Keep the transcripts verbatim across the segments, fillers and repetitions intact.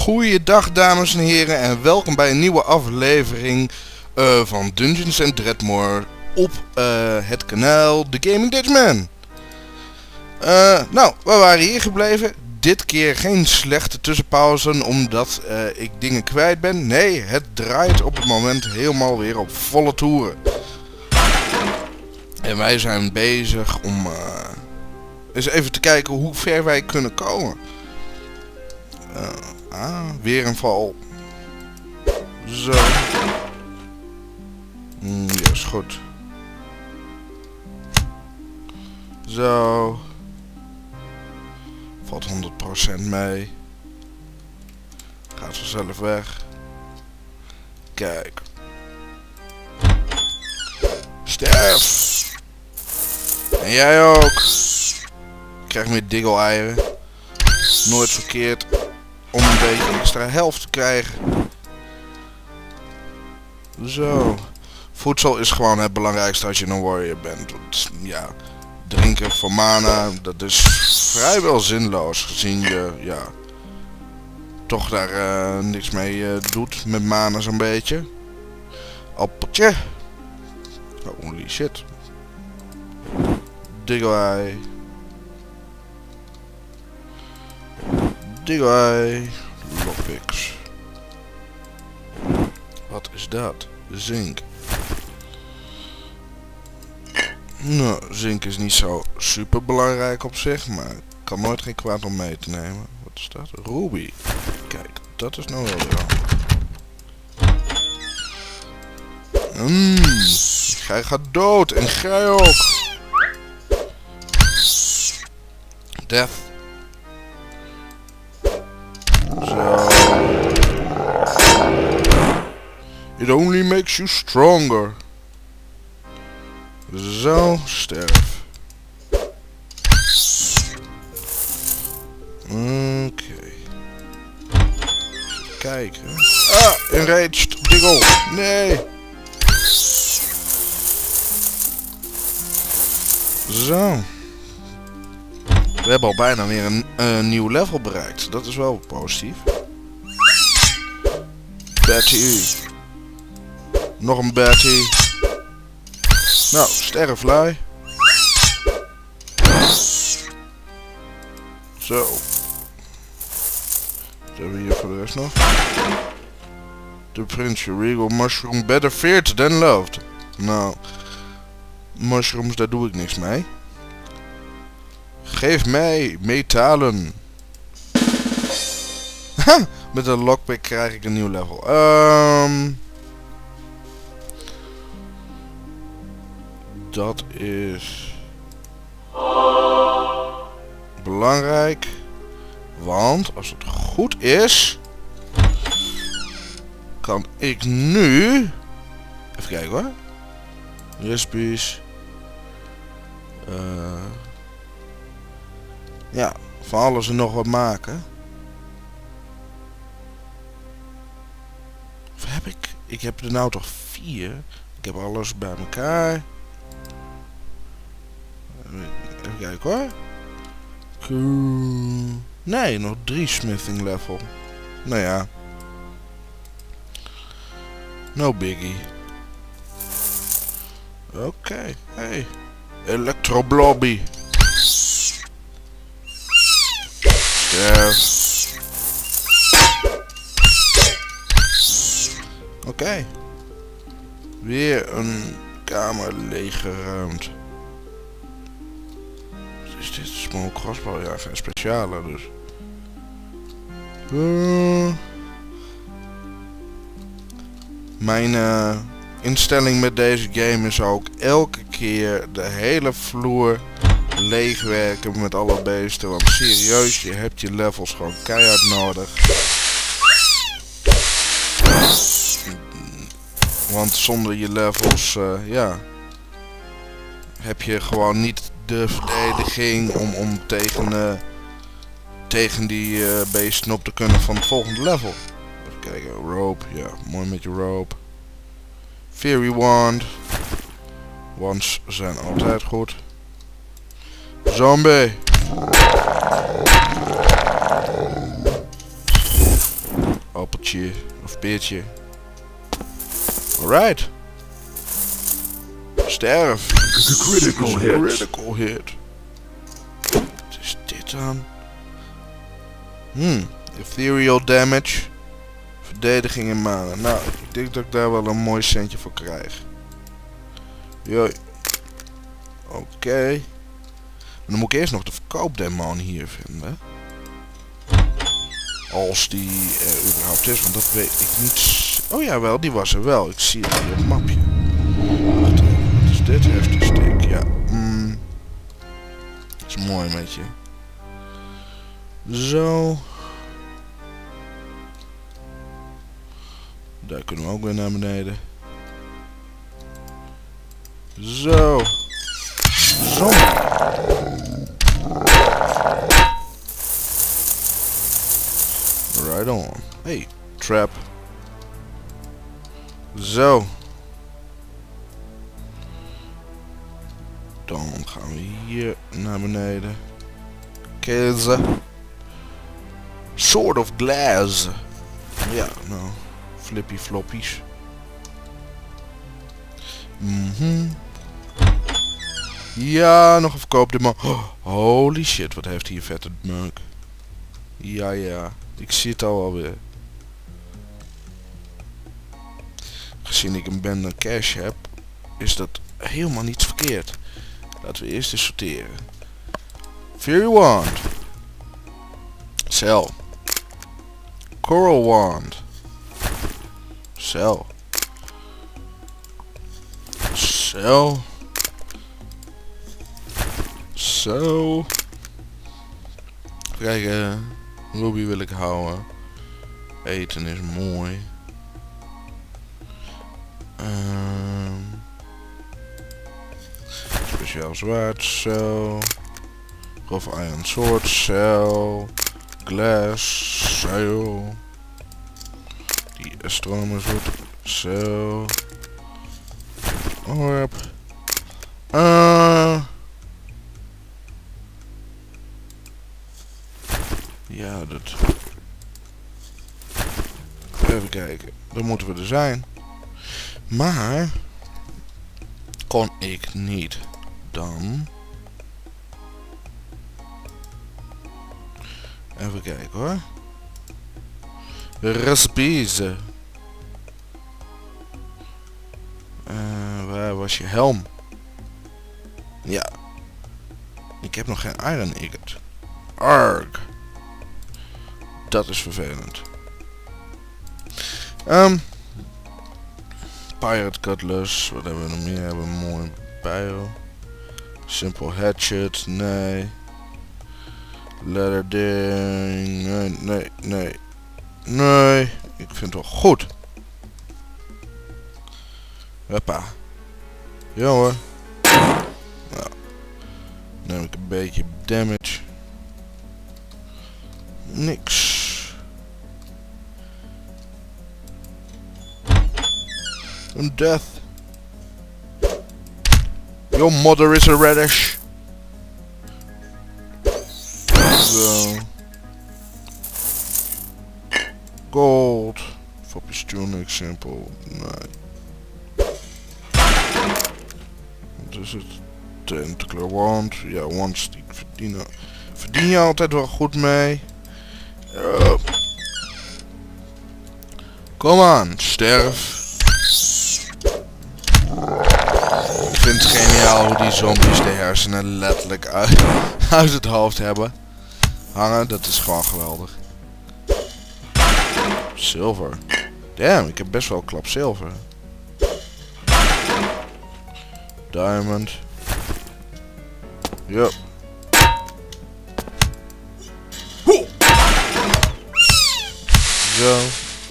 Goeiedag dames en heren en welkom bij een nieuwe aflevering uh, van Dungeons and Dreadmore op uh, het kanaal The Gaming Dutchman. Uh, nou, we waren hier gebleven. Dit keer geen slechte tussenpauzen omdat uh, ik dingen kwijt ben. Nee, het draait op het moment helemaal weer op volle toeren. En wij zijn bezig om uh, eens even te kijken hoe ver wij kunnen komen. Uh, ah, weer een val. Zo. Mm, ja, is goed. Zo. Valt honderd procent mee. Gaat vanzelf weg. Kijk. Sterf. En jij ook. Krijg meer diggle-eieren. Nooit verkeerd om een beetje extra helft te krijgen. Zo. Voedsel is gewoon het belangrijkste als je een warrior bent. Want, ja, drinken voor mana, dat is vrijwel zinloos. Gezien je, ja, toch daar uh, niks mee uh, doet met mana zo'n beetje. Appeltje. Holy shit. Diggle-eye. Diggle-eye. Lockpicks. Wat is dat? Zink. Nou, zink is niet zo super belangrijk op zich, maar ik kan nooit geen kwaad om mee te nemen. Wat is dat? Ruby. Kijk, dat is nou wel weer al. Mmm. Gij gaat dood en gij ook. Death. Zo. It only makes you stronger. Zo, sterf. Oké. Okay. Kijken. Ah, enraged diggle. Nee. Zo. We hebben al bijna weer een uh, nieuw level bereikt. Dat is wel positief. Betty. Nog een Betty. Nou, sterrenvlaai. Zo. Wat hebben we hier voor de rest nog? The Prince Regal Mushroom better feared than loved. Nou, mushrooms, daar doe ik niks mee. Geef mij metalen. Met een lockpick krijg ik een nieuw level. Um, dat is belangrijk. Want als het goed is, kan ik nu... Even kijken hoor. Recipes. Uh, ja, van alles en nog wat maken. Of heb ik? Ik heb er nou toch vier. Ik heb alles bij elkaar. Even kijken hoor. Nee, nog drie smithing level. Nou ja. No biggie. Oké, okay. Hey. Electroblobby. Yes. Oké. Okay. Weer een kamer leeggeruimd. Wat is dit? Small crossbow? Ja, geen speciale dus. Uh, mijn uh, instelling met deze game is ook elke keer de hele vloer leegwerken met alle beesten. Want serieus, je hebt je levels gewoon keihard nodig. Want zonder je levels, uh, ja, heb je gewoon niet de verdediging om, om tegen, uh, tegen die uh, beesten op te kunnen van het volgende level. Even kijken, rope, ja, mooi met je rope. Fairy wand. Wands zijn altijd goed. Zombie. appeltje of peertje. Alright. Sterf. Critical hit. Critical hit. Wat is dit dan? Hmm. Ethereal damage. Verdediging in mana. Nou, ik denk dat ik daar wel een mooi centje voor krijg. Joi. Oké. Okay. Dan moet ik eerst nog de verkoopdemon hier vinden. Als die er überhaupt is, want dat weet ik niet. Oh ja, wel, die was er wel. Ik zie het hier op het mapje. Wacht even, wat is dit? Heftig stick, ja. Mm. Dat is mooi met je. Zo. Daar kunnen we ook weer naar beneden. Zo. Zo. Right on. Hey, trap. Zo. Dan gaan we hier naar beneden. Keze. Sword of glass. Ja, nou. Flippy floppies. Mhm. Ja, nog een verkoopdemon. Oh, holy shit, wat heeft hier vette meuk. Ja, ja. Ik zie het al alweer. Gezien ik een bende cash heb, is dat helemaal niets verkeerd. Laten we eerst eens sorteren. Fury Wand. Cell. Coral Wand. Cell. Cell. Zo. Even kijken. Ruby wil ik houden. Eten is mooi. Um, speciaal zwaard. Zo. Rough Iron Sword. Zo. Glass. Zo. Die astronomer zoet. Zo. Orb. Uh, ja, dat... Even kijken. Dan moeten we er zijn. Maar... Kon ik niet. Dan... Even kijken hoor. Recipes. Uh, waar was je helm? Ja. Ik heb nog geen iron ingot. Arg. Dat is vervelend. Um, Pirate Cutlass. Wat hebben we nog meer? Hebben we een mooi pijl. Simple hatchet. Nee. Leather ding. Nee, nee, nee. Nee. Ik vind het wel goed. Hoppa. Ja hoor. Nou. Neem ik een beetje damage. Niks. Een death. Your mother is a radish. Zo. Gold. Foppies tunic, simple. Nee. Wat is het? Tentacular wand. Ja, wands die verdienen. Verdien je altijd wel goed mee. Uh. Kom aan, sterf. Ik vind het geniaal hoe die zombies de hersenen letterlijk uit, uit het hoofd hebben hangen. Dat is gewoon geweldig. Zilver. Damn, ik heb best wel een klap zilver. Diamond. Yup. Zo.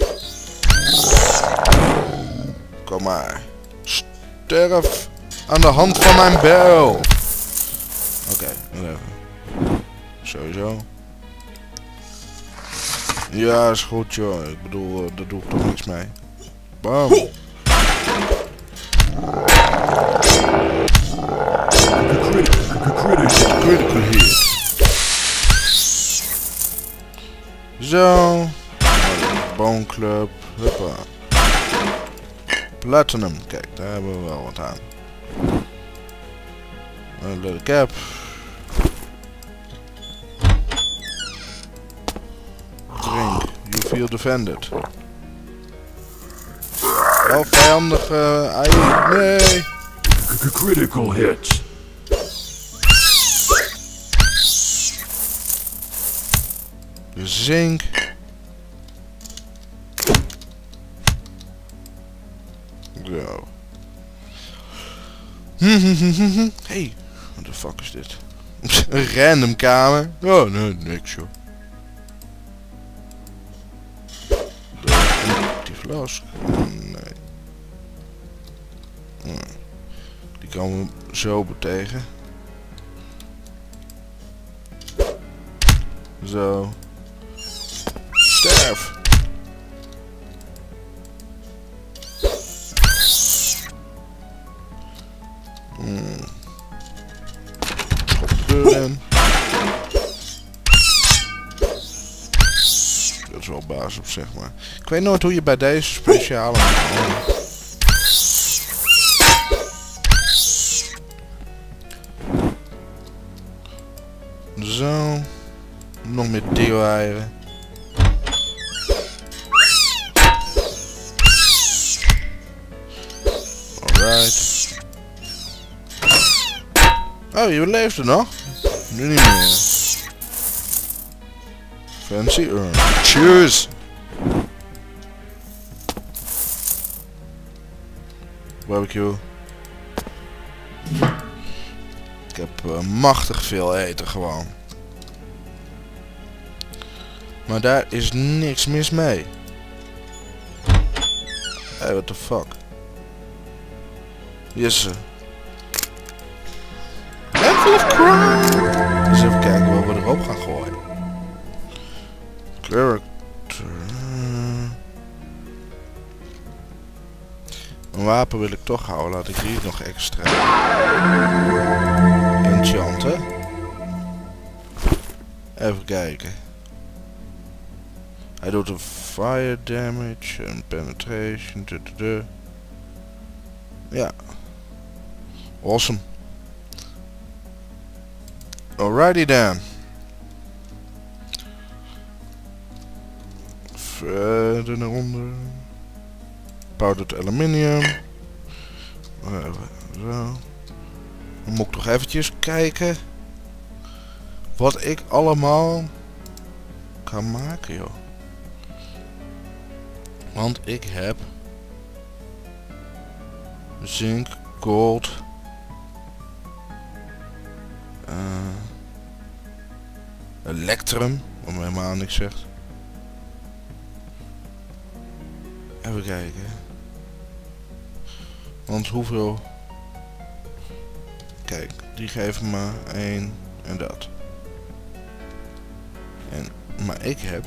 Kom maar. Sterf aan de hand van mijn bijl. Oké, okay, even. Sowieso. Ja, is goed joh. Ik bedoel, uh, daar doe ik toch niks mee. Bam. Critical hit. Zo. Bone Club. Huppa. Platinum. Kijk, daar hebben we wel wat aan. Een leather cap. Drink. You feel defended. Wel vijandige ei. Nee. Critical hit. Zink. Zo. Hey, what the fuck is dit? Een random kamer. Oh, nee, niks joh. Die fles. Nee. Die komen we zo betegen. Zo. Sterf. Hmm. Schop de deur in. Dat is wel baas op zeg maar. Ik weet nooit hoe je bij deze speciale... Zo. Nog meer deo-eieren. Alright. Oh, je leeft er nog? Nu niet meer. Fancy urn. Cheers! Barbecue. Ik heb uh, machtig veel eten gewoon. Maar daar is niks mis mee. Hey, what the fuck? Yes. Handful of crime. Dus even kijken wat we erop gaan gooien. Character. Een wapen wil ik toch houden. Laat ik hier nog extra. Enchanten. Even kijken. Hij doet een fire damage en penetration. Tududu. Ja. Awesome. Alrighty then. Verder naar onder. Powdered aluminium. Even zo. Dan moet ik toch eventjes kijken wat ik allemaal kan maken, joh. Want ik heb zink, gold, uh, electrum, wat me helemaal niks zegt. Even kijken. Want hoeveel... Kijk, die geven me één en dat. En, maar ik heb...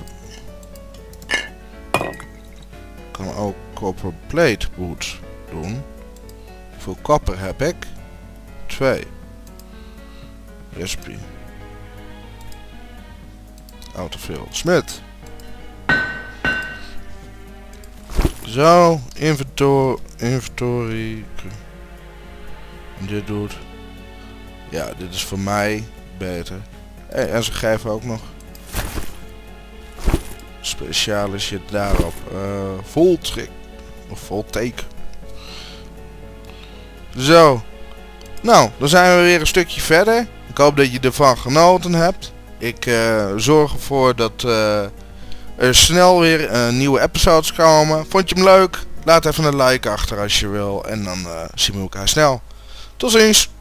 Ik kan ook copper plate boots doen. Hoeveel kopper heb ik? Twee. Recipe. Autofill. Smith. Zo. Inventory. Inventory. En dit doet. Ja, dit is voor mij beter. Hey, en ze geven ook nog. Speciale shit daarop. Uh, vol trick. Of vol take. Zo. Nou, dan zijn we weer een stukje verder. Ik hoop dat je ervan genoten hebt. Ik uh, zorg ervoor dat uh, er snel weer uh, nieuwe episodes komen. Vond je hem leuk? Laat even een like achter als je wil. En dan uh, zien we elkaar snel. Tot ziens.